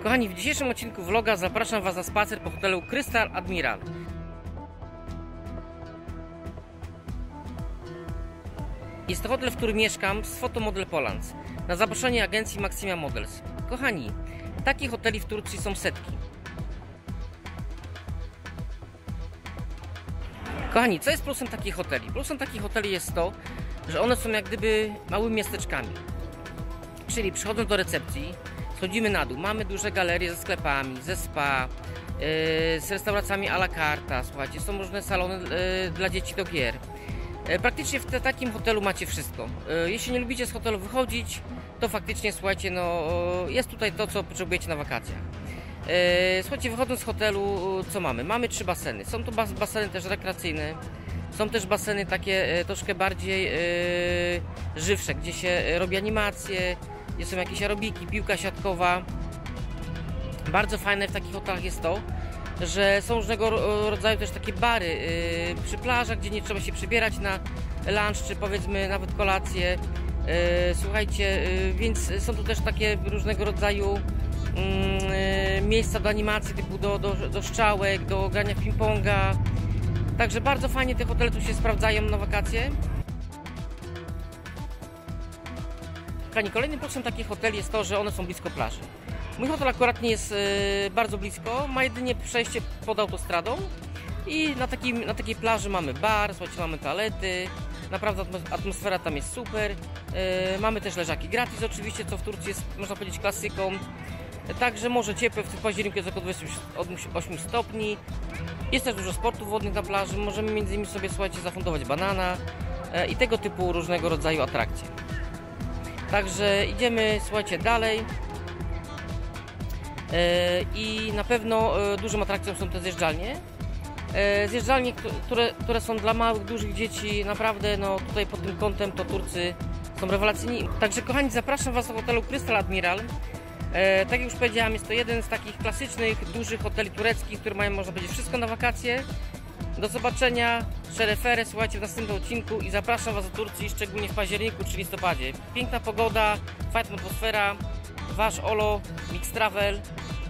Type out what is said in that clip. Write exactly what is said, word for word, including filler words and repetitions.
Kochani, w dzisiejszym odcinku vloga zapraszam Was na spacer po hotelu Crystal Admiral. Jest to hotel, w którym mieszkam z Fotomodel Poland na zaproszenie agencji Maxima Models. Kochani, takich hoteli w Turcji są setki. Kochani, co jest plusem takich hoteli? Plusem takich hoteli jest to, że one są jak gdyby małymi miasteczkami. Czyli przychodząc do recepcji, schodzimy na dół, mamy duże galerie ze sklepami, ze spa, yy, z restauracjami à la carte, słuchajcie, są różne salony yy, dla dzieci do gier. Yy, praktycznie w te, takim hotelu macie wszystko. Yy, jeśli nie lubicie z hotelu wychodzić, to faktycznie, słuchajcie, no, jest tutaj to, co potrzebujecie na wakacjach. Yy, słuchajcie, wychodząc z hotelu, co mamy? Mamy trzy baseny. Są to bas baseny też rekreacyjne, są też baseny takie yy, troszkę bardziej yy, żywsze, gdzie się robi animacje, gdzie są jakieś aerobiki, piłka siatkowa. Bardzo fajne w takich hotelach jest to, że są różnego rodzaju też takie bary yy, przy plażach, gdzie nie trzeba się przybierać na lunch, czy powiedzmy nawet kolację. Yy, słuchajcie, yy, więc są tu też takie różnego rodzaju yy, miejsca do animacji, typu do, do, do strzałek, do grania w ping-ponga. Także bardzo fajnie te hotele tu się sprawdzają na wakacje. Kolejnym plusem takich hoteli jest to, że one są blisko plaży. Mój hotel akurat nie jest yy, bardzo blisko, ma jedynie przejście pod autostradą i na, takim, na takiej plaży mamy bar, słuchajcie, mamy toalety, naprawdę atmosfera tam jest super. Yy, mamy też leżaki gratis oczywiście, co w Turcji jest, można powiedzieć, klasyką. Także morze ciepłe, w tym październiku jest około dwadzieścia osiem stopni. Jest też dużo sportów wodnych na plaży, możemy między innymi sobie, słuchajcie, zafundować banana yy, i tego typu różnego rodzaju atrakcje. Także idziemy, słuchajcie, dalej yy, i na pewno yy, dużą atrakcją są te zjeżdżalnie. Yy, zjeżdżalnie, które, które są dla małych, dużych dzieci, naprawdę no tutaj pod tym kątem to Turcy są rewelacyjni. Także kochani, zapraszam Was do hotelu Crystal Admiral. Yy, tak jak już powiedziałem, jest to jeden z takich klasycznych, dużych hoteli tureckich, które mają, można powiedzieć, wszystko na wakacje. Do zobaczenia, szerefery, słuchajcie, w następnym odcinku i zapraszam Was do Turcji, szczególnie w październiku czy listopadzie. Piękna pogoda, fajna atmosfera, Wasz Olo, Mix Travel.